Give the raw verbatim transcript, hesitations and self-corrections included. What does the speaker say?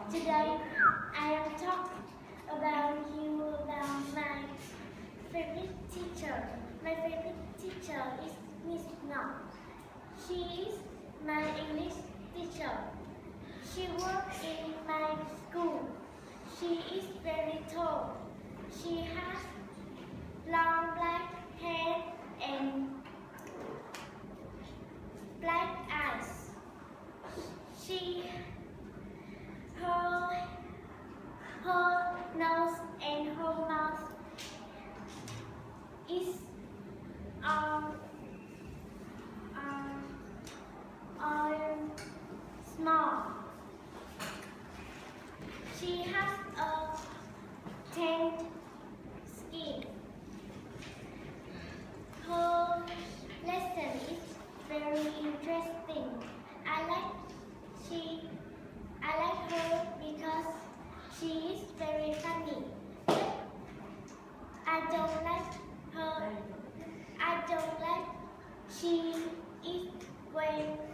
Today I am talking about you about my favorite teacher. My favorite teacher is Miss Ngọc. She is my English teacher. She works in my school. She is very tall. She has long black hair and black eyes. She her her nose and her mouth is um um um small. She has a tanned skin. Her lesson is very interesting. I like she I like her because she is very funny. But I don't like her. I don't like she is when